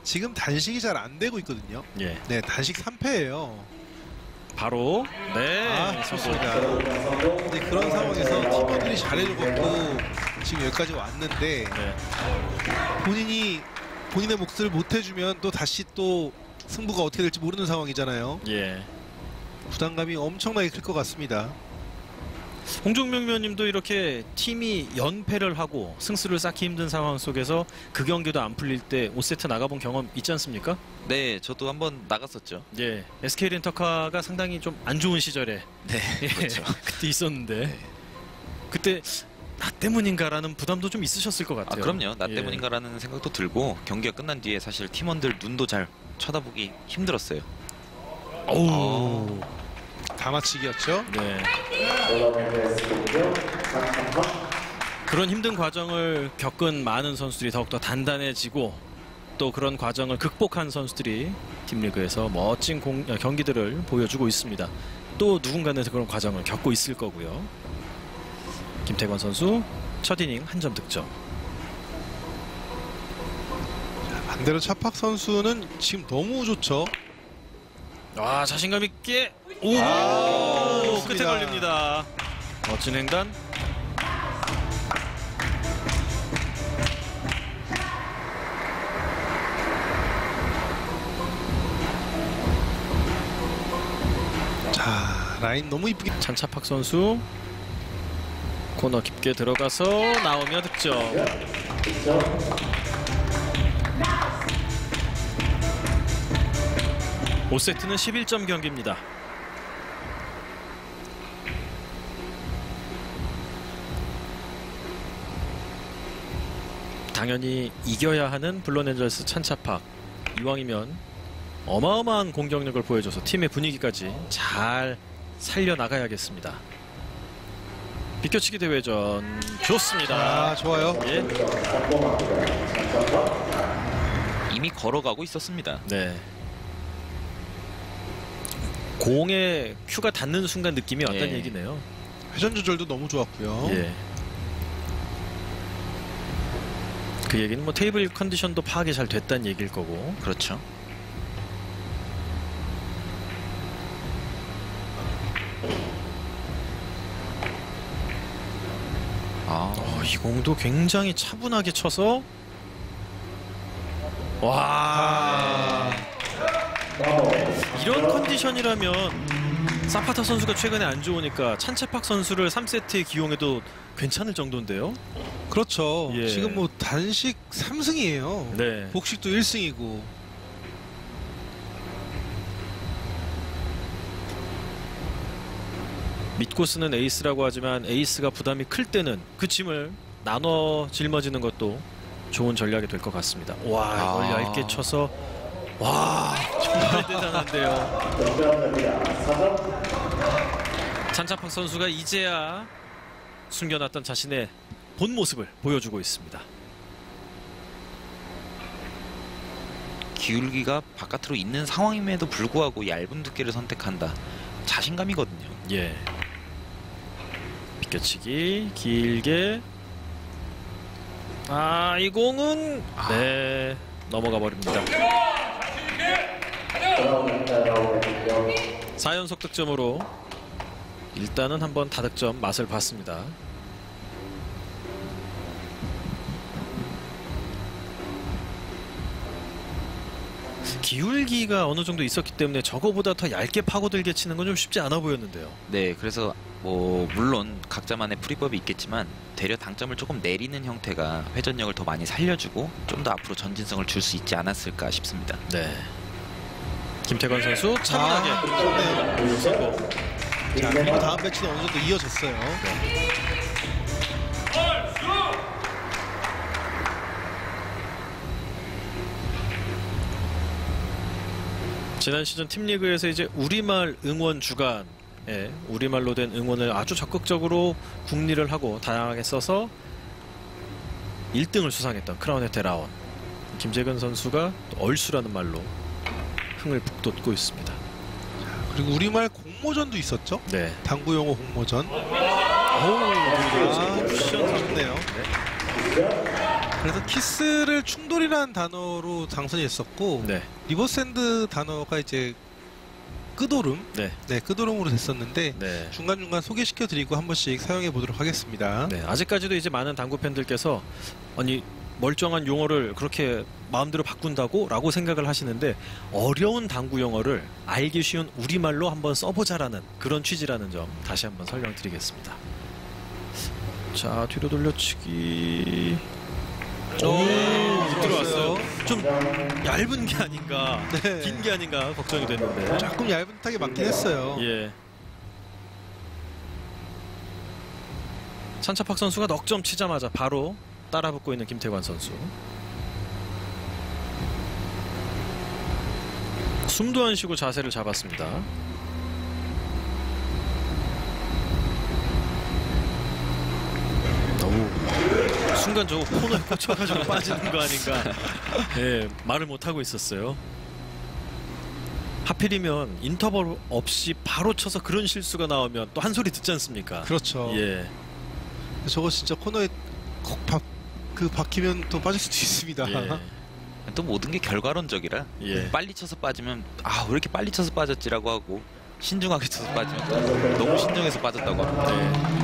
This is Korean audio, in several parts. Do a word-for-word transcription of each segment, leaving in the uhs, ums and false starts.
지금 단식이 잘 안 되고 있거든요. 예. 네, 단식 삼 패예요. 바로 네. 아, 좋습니다. 근데 그런 상황에서 팀원들이 잘해줘갖고 지금 여기까지 왔는데 네. 본인이 본인의 몫을 못 해주면 또 다시 또 승부가 어떻게 될지 모르는 상황이잖아요. 예. 부담감이 엄청나게 클 것 같습니다. 홍종명 위원님도 이렇게 팀이 연패를 하고 승수를 쌓기 힘든 상황 속에서 그 경기도 안 풀릴 때 오 세트 나가본 경험 있지 않습니까? 네, 저도 한번 나갔었죠. 예, 에스케이 렌터카가 상당히 좀 안 좋은 시절에 네, 예, 그렇죠. 그때 있었는데 네. 그때 나 때문인가라는 부담도 좀 있으셨을 것 아, 같아요. 그럼요. 나 예. 때문인가라는 생각도 들고 경기가 끝난 뒤에 사실 팀원들 눈도 잘 쳐다보기 힘들었어요. 어우, 다 맞히기였죠. 네. 그런 힘든 과정을 겪은 많은 선수들이 더욱더 단단해지고 또 그런 과정을 극복한 선수들이 팀리그에서 멋진 공, 경기들을 보여주고 있습니다. 또 누군가는 그런 과정을 겪고 있을 거고요. 김태권 선수 첫 이닝 한 점 득점. 자, 반대로 차팍 선수는 지금 너무 좋죠. 와, 자신감 있게 오, 아, 끝에 좋습니다. 걸립니다. 멋진 횡단. 자, 라인 너무 이쁘게. 찬차팍 선수 코너 깊게 들어가서 나오며 득점. 오 세트는 십일 점 경기입니다. 당연히 이겨야 하는 블론엔젤스 찬차팍. 이왕이면 어마어마한 공격력을 보여줘서 팀의 분위기까지 잘 살려나가야겠습니다. 비껴치기 대회전 좋습니다. 아, 좋아요. 예. 이미 걸어가고 있었습니다. 네. 공에 큐가 닿는 순간 느낌이 어떤 예. 얘기네요. 회전 조절도 너무 좋았고요. 예. 그 얘기는 뭐 테이블 컨디션도 파악이 잘 됐다는 얘기일 거고. 그렇죠. 아, 어, 이 공도 굉장히 차분하게 쳐서 와. 이런 컨디션이라면 사파타 선수가 최근에 안 좋으니까 찬차팍 선수를 삼 세트에 기용해도 괜찮을 정도인데요. 그렇죠. 예. 지금 뭐 단식 삼 승이에요. 네. 복식도 일 승이고. 믿고 쓰는 에이스라고 하지만 에이스가 부담이 클 때는 그 짐을 나눠 짊어지는 것도 좋은 전략이 될 것 같습니다. 와, 이걸 아. 얇게 쳐서 와, 정말 대단한데요. 찬차팍 선수가 이제야 숨겨놨던 자신의 본 모습을 보여주고 있습니다. 기울기가 바깥으로 있는 상황임에도 불구하고 얇은 두께를 선택한다. 자신감이거든요. 예. 비껴치기 길게. 아, 이 공은 네, 넘어가 버립니다. 사 연속 득점으로 일단은 한번 다득점 맛을 봤습니다. 기울기가 어느 정도 있었기 때문에 저거보다 더 얇게 파고들게 치는 건 좀 쉽지 않아 보였는데요. 네, 그래서 뭐 물론 각자만의 풀이법이 있겠지만 되려 당점을 조금 내리는 형태가 회전력을 더 많이 살려주고 좀 더 앞으로 전진성을 줄 수 있지 않았을까 싶습니다. 네. 김태관 선수 차분하게 아, 좋네요. 성공. 자, 그리고 다음 배치는 어느 정도 이어졌어요. 지난 시즌 팀리그에서 이제 우리말 응원 주간, 예, 우리말로 된 응원을 아주 적극적으로 국리를 하고 다양하게 써서 일 등을 수상했던 크라운의 데라온 김재근 선수가 또 얼쑤라는 말로 흥을 북돋고 있습니다. 그리고 우리말 공모전도 있었죠. 네. 당구 용어 공모전. 오, 아, 쿠션 좋네요. 네. 그래서 키스를 충돌이라는 단어로 당선이 됐었고 네. 리버스핸드 단어가 이제 끄도름, 네. 네, 끄도름으로 됐었는데 네. 중간중간 소개시켜드리고 한 번씩 사용해 보도록 하겠습니다. 네. 아직까지도 이제 많은 당구 팬들께서 아니 멀쩡한 용어를 그렇게 마음대로 바꾼다고? 라고 생각을 하시는데 어려운 당구 용어를 알기 쉬운 우리말로 한번 써보자라는 그런 취지라는 점 다시 한번 설명드리겠습니다. 자, 뒤로 돌려치기. 오, 들어왔어요. 좀 얇은 게 아닌가, 네. 긴 게 아닌가 걱정이 됐는데. 조금 얇은 타게 맞긴 했어요. 예. 찬차팍 선수가 넉 점 치자마자 바로 따라붙고 있는 김태관 선수. 숨도 안 쉬고 자세를 잡았습니다. 오, 순간 저거 코너에 꽂혀가지고 빠지는 거 아닌가. 예, 말을 못하고 있었어요. 하필이면 인터벌 없이 바로 쳐서 그런 실수가 나오면 또 한 소리 듣지 않습니까? 그렇죠. 예. 저거 진짜 코너에 콕 박, 그 박히면 또 빠질 수도 있습니다. 예. 또 모든 게 결과론적이라 예. 빨리 쳐서 빠지면 아 왜 이렇게 빨리 쳐서 빠졌지라고 하고 신중하게 쳐서 빠지면 또 너무 신중해서 빠졌다고 합니다. 네.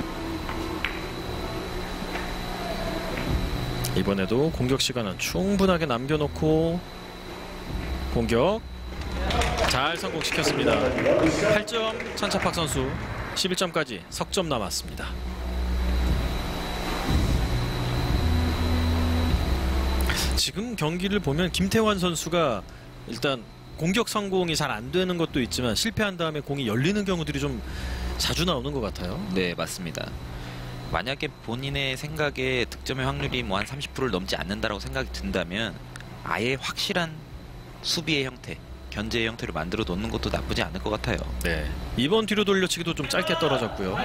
이번에도 공격 시간은 충분하게 남겨놓고 공격 잘 성공시켰습니다. 팔 점 찬차팍 선수, 십일 점까지 석점 남았습니다. 지금 경기를 보면 김태환 선수가 일단 공격 성공이 잘 안 되는 것도 있지만 실패한 다음에 공이 열리는 경우들이 좀 자주 나오는 것 같아요. 네, 맞습니다. 만약에 본인의 생각에 득점의 확률이 뭐 한 삼십 퍼센트를 넘지 않는다라고 생각이 든다면 아예 확실한 수비의 형태, 견제의 형태를 만들어 놓는 것도 나쁘지 않을 것 같아요. 네. 이번 뒤로 돌려치기도 좀 짧게 떨어졌고요.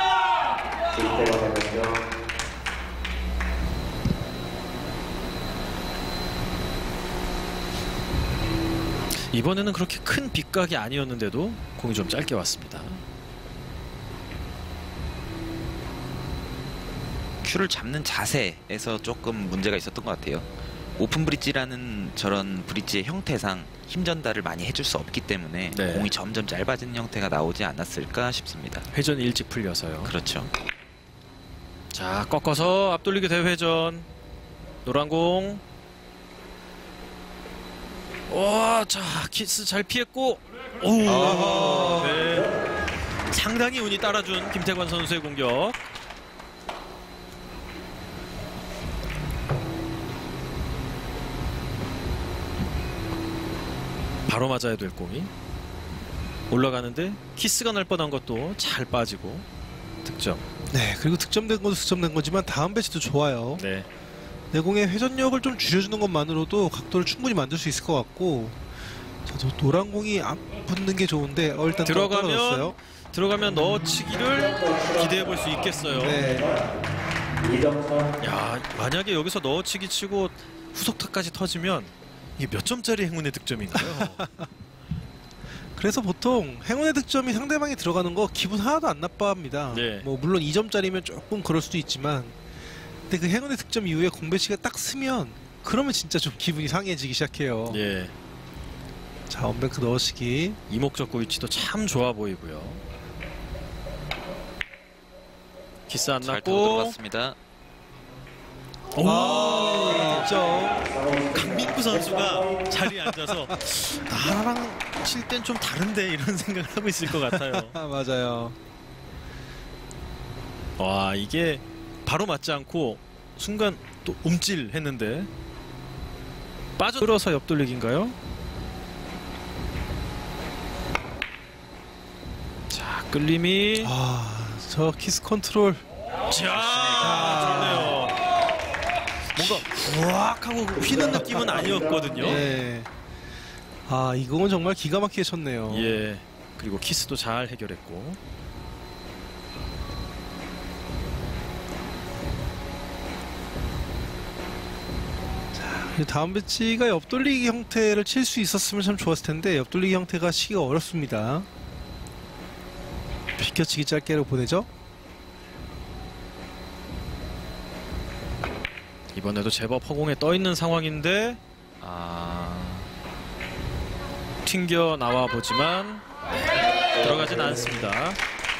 이번에는 그렇게 큰 빗각이 아니었는데도 공이 좀 짧게 왔습니다. 큐를 잡는 자세에서 조금 문제가 있었던 것 같아요. 오픈 브릿지라는 저런 브릿지의 형태상 힘 전달을 많이 해줄 수 없기 때문에 네. 공이 점점 짧아지는 형태가 나오지 않았을까 싶습니다. 회전이 일찍 풀려서요. 그렇죠. 자, 꺾어서 앞돌리기 대회전. 노란 공. 와, 자, 키스 잘 피했고. 오, 아하. 네. 상당히 운이 따라준 김태관 선수의 공격. 바로 맞아야 될 공이 올라가는데 키스가 날 뻔한 것도 잘 빠지고 득점. 네, 그리고 득점된 것도 득점된 거지만 다음 배치도 좋아요. 네. 내공의 회전력을 좀 줄여주는 것만으로도 각도를 충분히 만들 수 있을 것 같고. 자, 저 노란 공이 안 붙는 게 좋은데 어, 일단 들어가면 떨어졌어요. 들어가면 넣어치기를 기대해 볼 수 있겠어요. 네. 야, 만약에 여기서 넣어치기 치고 후속타까지 터지면 이게 몇 점짜리 행운의 득점인가요? 그래서 보통 행운의 득점이 상대방이 들어가는 거 기분 하나도 안 나빠합니다. 네. 뭐 물론 이 점짜리면 조금 그럴 수도 있지만, 근데 그 행운의 득점 이후에 공배치가 딱 쓰면 그러면 진짜 좀 기분이 상해지기 시작해요. 예. 자, 언뱅크 넣으시기. 이목적구 위치도 참 좋아 보이고요. 키스 안 잘 타고 났고. 들어갔습니다. 오, 아, 득점. 강민구 선수가 자리에 앉아서 나랑 칠 땐 좀 다른데 이런 생각을 하고 있을 것 같아요. 아, 맞아요. 와, 이게 바로 맞지 않고 순간 또 움찔했는데 빠져들어서 옆돌리기인가요? 자, 끌림이. 아, 저 키스 컨트롤. 자, 좋네요. 뭔가 우악 하고 휘는 느낌은 아니었거든요. 네. 아, 이 공은 정말 기가 막히게 쳤네요. 예. 그리고 키스도 잘 해결했고. 다음 배치가 옆돌리기 형태를 칠 수 있었으면 참 좋았을 텐데 옆돌리기 형태가 치기가 어렵습니다. 비켜치기 짧게로 보내죠. 이번에도 제법 허공에 떠 있는 상황인데 아, 튕겨 나와 보지만 들어가진 않습니다.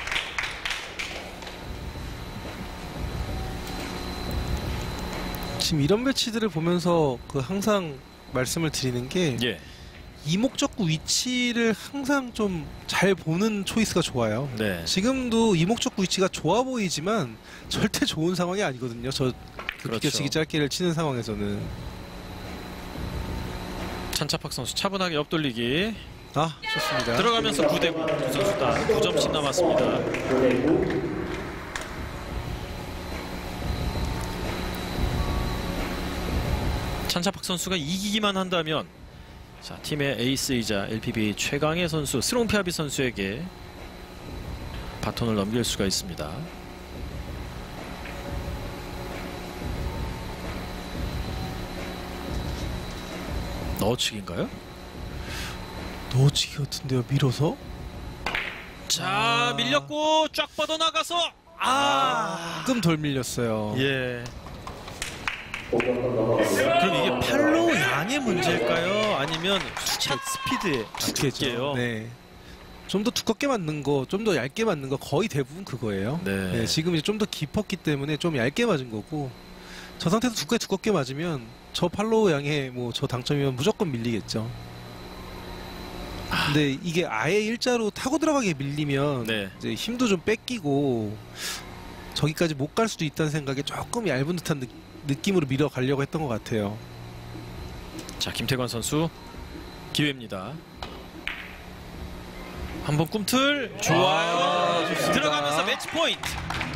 지금 이런 배치들을 보면서 그 항상 말씀을 드리는 게 예. 이목적구 위치를 항상 좀 잘 보는 초이스가 좋아요. 네. 지금도 이목적구 위치가 좋아 보이지만 절대 좋은 상황이 아니거든요. 저그 그렇죠. 비껴치기 짧게를 치는 상황에서는. 찬차팍 선수 차분하게 옆돌리기 아, 좋습니다. 들어가면서 구 대 구. 두 선수 다 구 점씩 남았습니다. 찬차팍 선수가 이기기만 한다면 자, 팀의 에이스이자 엘피비에이 최강의 선수 스롱피아비 선수에게 바톤을 넘길 수가 있습니다. 넣어치기인가요? 넣어치기 같은데요, 밀어서? 자, 밀렸고 쫙 뻗어나가서 아, 조금 덜 밀렸어요. 예. 그럼 이게 팔로우 양의 문제일까요? 아니면 투샷 스피드의 두께요? 네. 좀 더 두껍게 맞는 거, 좀 더 얇게 맞는 거 거의 대부분 그거예요. 네. 네, 지금 이제 좀 더 깊었기 때문에 좀 얇게 맞은 거고, 저 상태에서 두껍게 두껍게 맞으면 저 팔로우 양의 뭐 저 당점이면 무조건 밀리겠죠. 근데 이게 아예 일자로 타고 들어가게 밀리면 네. 이제 힘도 좀 뺏기고 저기까지 못 갈 수도 있다는 생각에 조금 얇은 듯한 느, 느낌으로 밀어가려고 했던 것 같아요. 자, 김태관 선수 기회입니다. 한번 꿈틀 좋아요. 아, 좋습니다. 들어가면서 매치 포인트.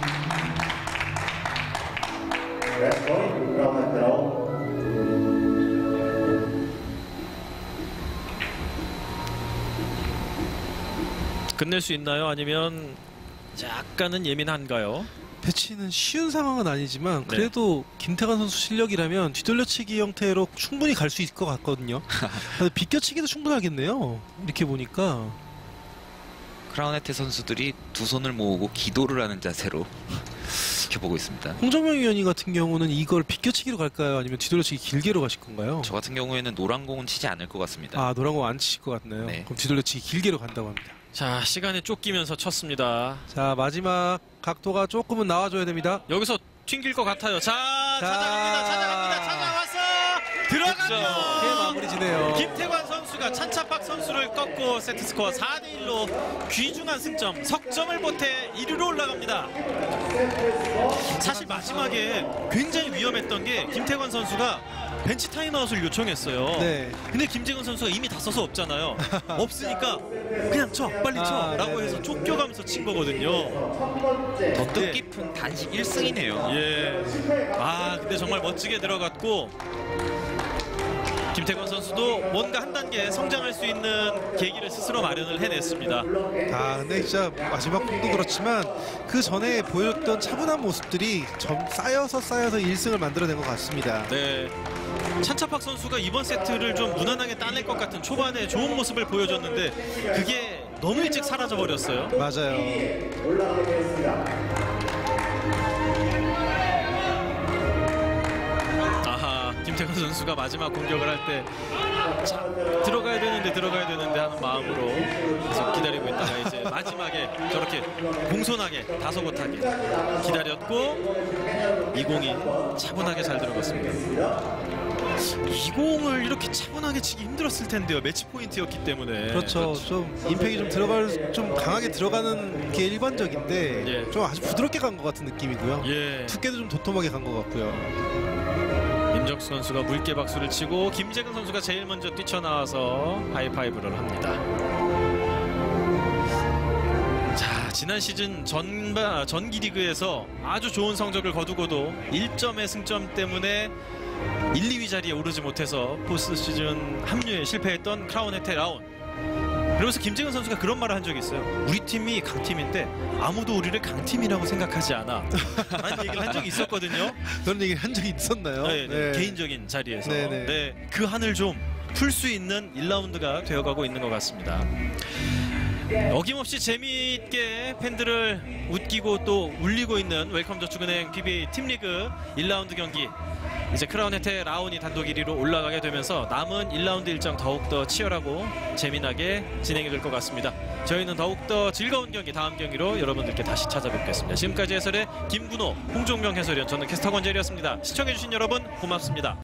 끝낼 수 있나요? 아니면 약간은 예민한가요? 배치는 쉬운 상황은 아니지만 네. 그래도 김태관 선수 실력이라면 뒤돌려치기 형태로 충분히 갈 수 있을 것 같거든요. 근데 비껴치기도 충분하겠네요. 이렇게 보니까. 크라운헤트 선수들이 두 손을 모으고 기도를 하는 자세로 지켜보고 있습니다. 홍정명 위원님 같은 경우는 이걸 비껴치기로 갈까요? 아니면 뒤돌려치기 길게로 가실 건가요? 저 같은 경우에는 노란 공은 치지 않을 것 같습니다. 아, 노란 공 안 치실 것 같나요? 네. 그럼 뒤돌려치기 길게로 간다고 합니다. 자, 시간에 쫓기면서 쳤습니다. 자, 마지막 각도가 조금은 나와줘야 됩니다. 여기서 튕길 것 같아요. 자, 자. 찾아갑니다. 찾아갑니다. 찾아왔어. 이렇게 들어가죠. 마무리 지네요. 김태관 선수가 찬차팍 선수를 꺾고 세트 스코어 사 대 일로 귀중한 승점, 석점을 보태 일 위로 올라갑니다. 사실 마지막에 굉장히 위험했던 게 김태관 선수가 벤치 타임아웃을 요청했어요. 네. 근데 김재근 선수가 이미 다 써서 없잖아요. 없으니까 그냥 쳐, 빨리 쳐 아, 라고 네네. 해서 쫓겨가면서 친 거거든요. 더 뜻깊은 단식 일 승이네요. 예. 아, 근데 정말 멋지게 들어갔고 김태권 선수도 뭔가 한 단계 성장할 수 있는 계기를 스스로 마련을 해냈습니다. 아, 근데 진짜 마지막 공도 그렇지만 그 전에 보여줬던 차분한 모습들이 점 쌓여서 쌓여서 일 승을 만들어낸 것 같습니다. 네. 찬차팍 선수가 이번 세트를 좀 무난하게 따낼 것 같은 초반에 좋은 모습을 보여줬는데 그게 너무 일찍 사라져 버렸어요. 맞아요. 아하, 김태권 선수가 마지막 공격을 할 때 들어가야 되는데 들어가야 되는데 하는 마음으로 계속 기다리고 있다가 이제 마지막에 저렇게 공손하게 다소곳하게 기다렸고 이 공이 차분하게 잘 들어갔습니다. 이 공을 이렇게 차분하게 치기 힘들었을 텐데요. 매치 포인트였기 때문에. 그렇죠. 좀 임팩이 좀 들어갈 좀 강하게 들어가는 게 일반적인데 예. 좀 아주 부드럽게 간 것 같은 느낌이고요. 예. 두께도 좀 도톰하게 간 것 같고요. 임정수 선수가 물개 박수를 치고 김재근 선수가 제일 먼저 뛰쳐나와서 하이파이브를 합니다. 자, 지난 시즌 전바, 전기 리그에서 아주 좋은 성적을 거두고도 일 점의 승점 때문에 일, 이 위 자리에 오르지 못해서 포스트 시즌 합류에 실패했던 크라운헤트 라운. 그러면서 김재근 선수가 그런 말을 한 적이 있어요. 우리 팀이 강팀인데 아무도 우리를 강팀이라고 생각하지 않아 라는 얘기를 한 적이 있었거든요. 그런 얘기를 한 적이 있었나요? 네, 네. 개인적인 자리에서 네, 네. 네, 그 한을 좀 풀 수 있는 일 라운드가 되어가고 있는 것 같습니다. 어김없이 재미있게 팬들을 웃기고 또 울리고 있는 웰컴저축은행 피비에이 팀리그 일 라운드 경기. 이제 크라운 혜태 라온이 단독 일 위로 올라가게 되면서 남은 일 라운드 일정 더욱더 치열하고 재미나게 진행이 될 것 같습니다. 저희는 더욱더 즐거운 경기 다음 경기로 여러분들께 다시 찾아뵙겠습니다. 지금까지 해설의 김군호, 홍종명 해설위원, 저는 캐스터 권재일이었습니다. 시청해주신 여러분 고맙습니다.